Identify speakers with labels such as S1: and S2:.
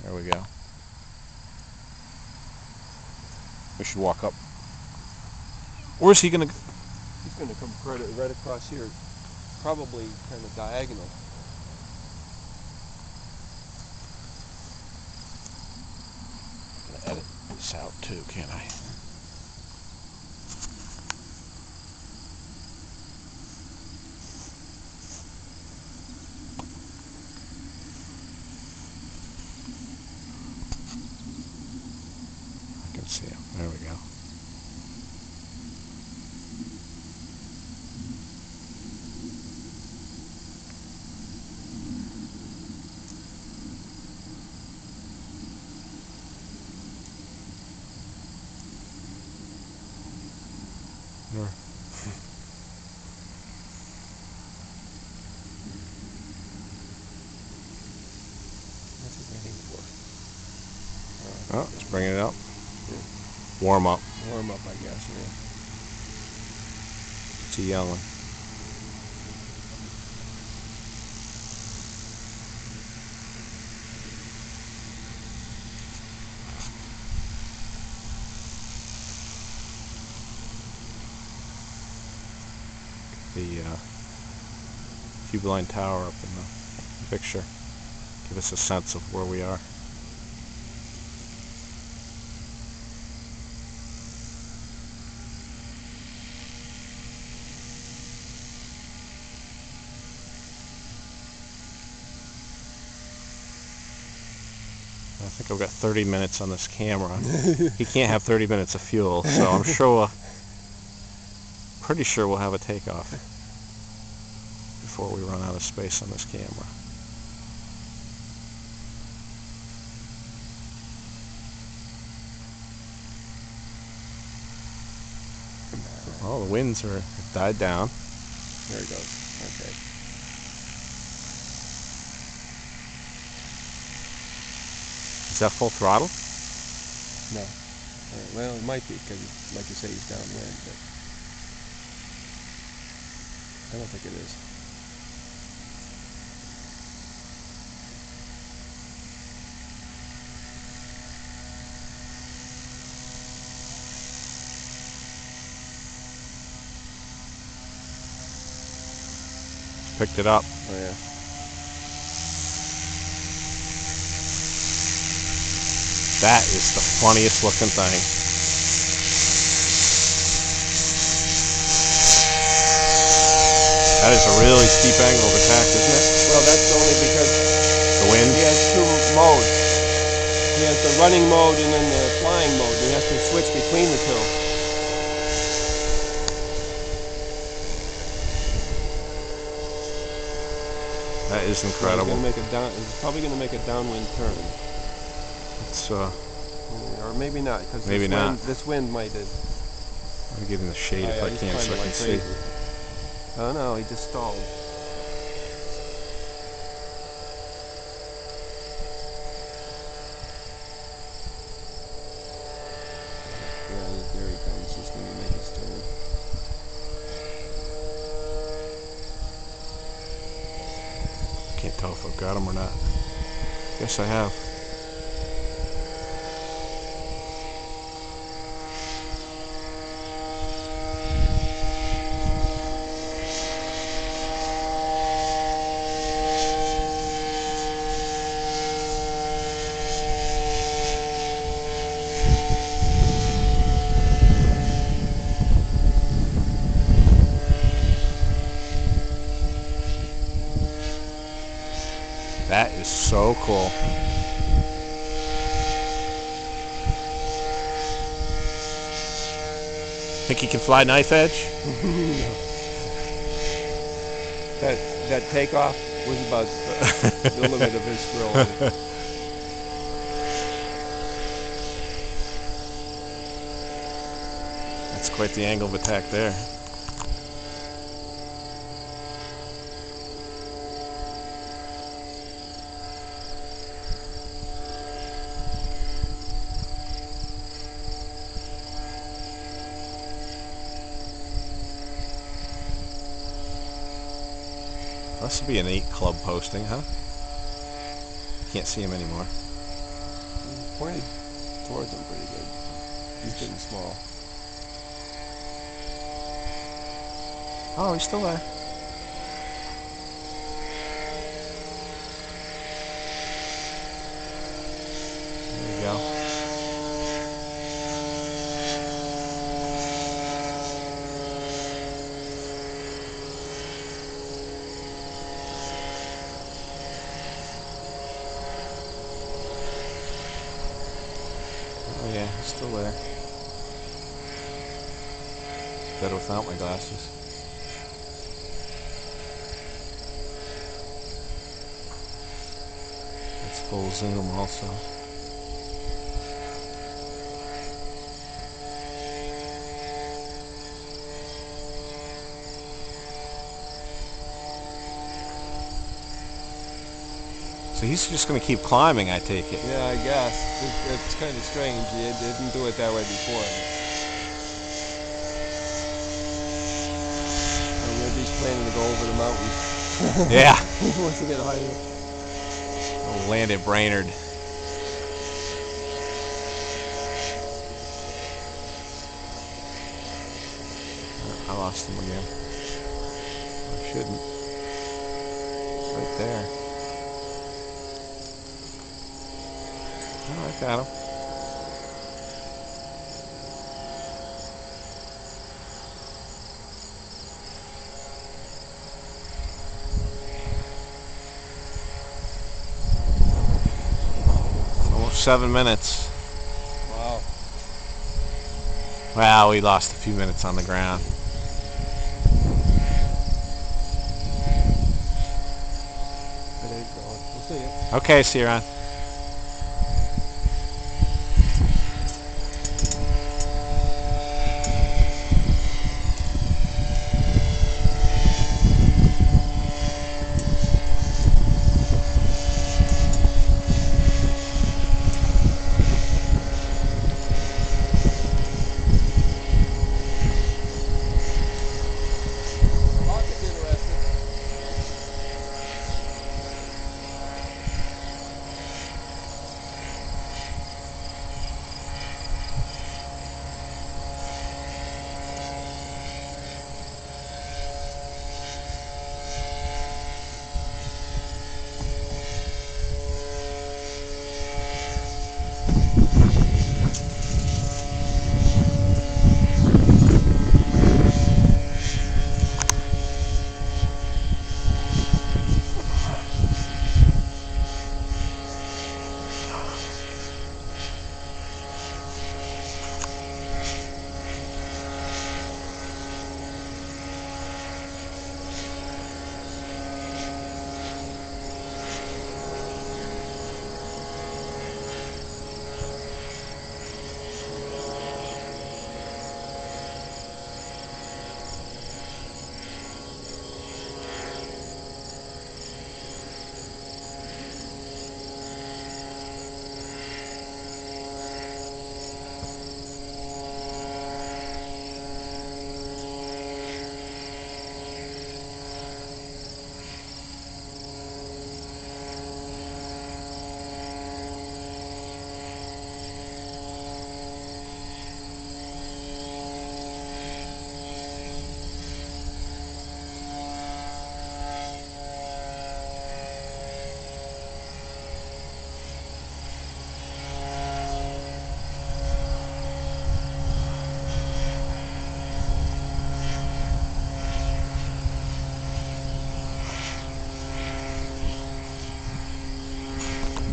S1: There we go. We should walk up. Where's he gonna go?
S2: He's gonna come right across here, probably kind of diagonal.
S1: I'm gonna edit this out too, can't I? I can see him. There we go. There.
S2: What's he waiting for?
S1: Oh, let's bring it up.
S2: Yeah.
S1: Warm up.
S2: Warm up, I guess. Yeah.
S1: What's he yelling? The Cube Line Tower up in the picture. Give us a sense of where we are. I think I've got 30 minutes on this camera. He can't have 30 minutes of fuel, so I'm sure pretty sure we'll have a takeoff before we run out of space on this camera. Oh, the winds have died down.
S2: There it goes. Okay.
S1: Is that full throttle?
S2: No. Well, it might be because, like you say, he's downwind, but I don't think it is.
S1: Picked it up.
S2: Oh yeah.
S1: That is the funniest looking thing. That is a really steep angle of attack, isn't it?
S2: Well, that's only because
S1: The wind?
S2: he has two modes. He has the running mode and then the flying mode. He has to switch between the two.
S1: That is incredible.
S2: He's probably going to make a downwind turn.
S1: It's
S2: Or maybe not, because
S1: Maybe not.
S2: This wind might have...
S1: I'll get in the shade if
S2: yeah,
S1: I
S2: he's
S1: can so I
S2: climbing
S1: can
S2: like
S1: see.
S2: crazy. Oh no, he just stalled. Yeah, there he comes. He's going to make his turn.
S1: Can't tell if I've got him or not. Guess I have. That is so cool. Think he can fly knife edge?
S2: That takeoff was about the limit of his thrill.
S1: That's quite the angle of attack there. This would be a neat club posting, huh? Can't see him anymore.
S2: pointed towards him pretty good. He's getting small.
S1: Oh, he's still there. There we go. Oh yeah, he's still there. Better without my glasses. It's full zoom also. So he's just going to keep climbing, I take it.
S2: Yeah, I guess. It's kind of strange. He didn't do it that way before. Maybe he's planning to go over the mountain.
S1: Yeah.
S2: He wants to get higher.
S1: We'll land at Brainerd. I lost him again. I shouldn't. Right there. Oh, I got him. Almost 7 minutes.
S2: Wow.
S1: Wow, we lost a few minutes on the ground.
S2: It ain't going. We'll see you.
S1: Okay, see you around.